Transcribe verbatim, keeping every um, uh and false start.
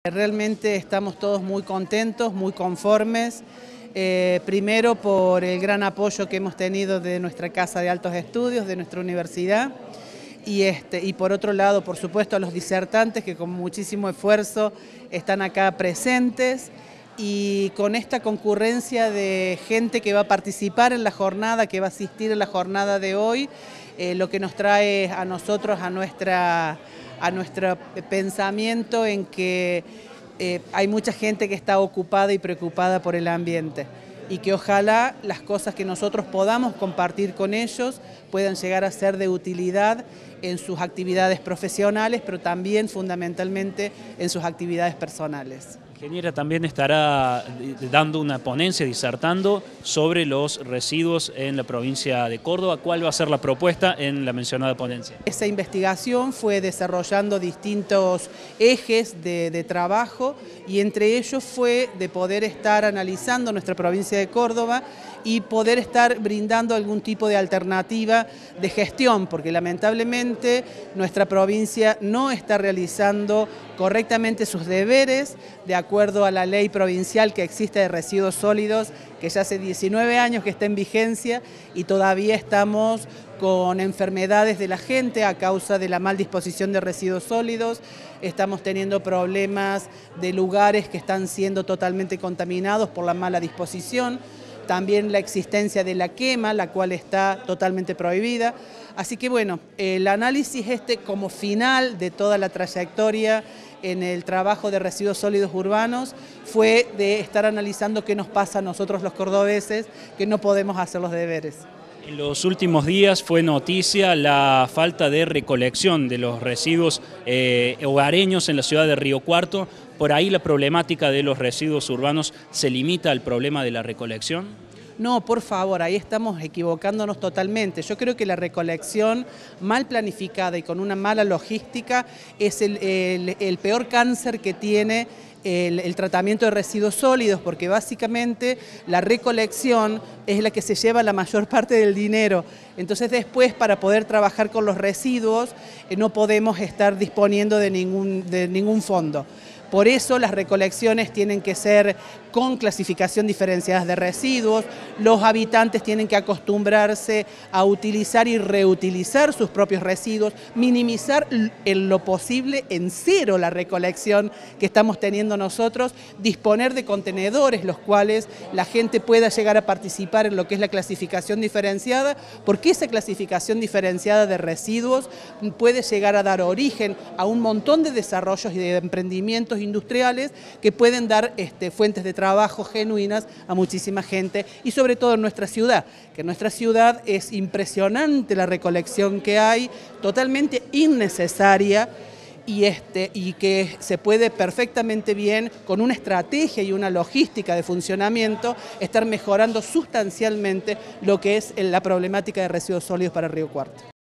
Realmente estamos todos muy contentos, muy conformes, eh, primero por el gran apoyo que hemos tenido de nuestra Casa de Altos Estudios, de nuestra universidad, y, este, y por otro lado, por supuesto, a los disertantes que con muchísimo esfuerzo están acá presentes, y con esta concurrencia de gente que va a participar en la jornada, que va a asistir en la jornada de hoy, eh, lo que nos trae a nosotros, a nuestra... a nuestro pensamiento en que eh, hay mucha gente que está ocupada y preocupada por el ambiente y que ojalá las cosas que nosotros podamos compartir con ellos puedan llegar a ser de utilidad en sus actividades profesionales, pero también fundamentalmente en sus actividades personales. Ingeniera, también estará dando una ponencia, disertando sobre los residuos en la provincia de Córdoba. ¿Cuál va a ser la propuesta en la mencionada ponencia? Esa investigación fue desarrollando distintos ejes de, de trabajo y entre ellos fue de poder estar analizando nuestra provincia de Córdoba y poder estar brindando algún tipo de alternativa de gestión, porque lamentablemente nuestra provincia no está realizando correctamente sus deberes de acuerdo a la ley provincial que existe de residuos sólidos, que ya hace diecinueve años que está en vigencia y todavía estamos con enfermedades de la gente a causa de la mal disposición de residuos sólidos, estamos teniendo problemas de lugares que están siendo totalmente contaminados por la mala disposición, también la existencia de la quema, la cual está totalmente prohibida. Así que bueno, el análisis este como final de toda la trayectoria en el trabajo de residuos sólidos urbanos fue de estar analizando qué nos pasa a nosotros los cordobeses, que no podemos hacer los deberes. En los últimos días fue noticia la falta de recolección de los residuos eh, hogareños en la ciudad de Río Cuarto. ¿Por ahí la problemática de los residuos urbanos se limita al problema de la recolección? No, por favor, ahí estamos equivocándonos totalmente. Yo creo que la recolección mal planificada y con una mala logística es el, el, el peor cáncer que tiene El, el tratamiento de residuos sólidos, porque básicamente la recolección es la que se lleva la mayor parte del dinero. Entonces después, para poder trabajar con los residuos, eh, no podemos estar disponiendo de ningún, de ningún fondo. Por eso las recolecciones tienen que ser con clasificación diferenciada de residuos, los habitantes tienen que acostumbrarse a utilizar y reutilizar sus propios residuos, minimizar en lo posible en cero la recolección que estamos teniendo nosotros, disponer de contenedores los cuales la gente pueda llegar a participar en lo que es la clasificación diferenciada, porque esa clasificación diferenciada de residuos puede llegar a dar origen a un montón de desarrollos y de emprendimientos industriales que pueden dar este, fuentes de trabajo genuinas a muchísima gente y sobre todo en nuestra ciudad, que en nuestra ciudad es impresionante la recolección que hay, totalmente innecesaria y, este, y que se puede perfectamente bien con una estrategia y una logística de funcionamiento estar mejorando sustancialmente lo que es la problemática de residuos sólidos para Río Cuarto.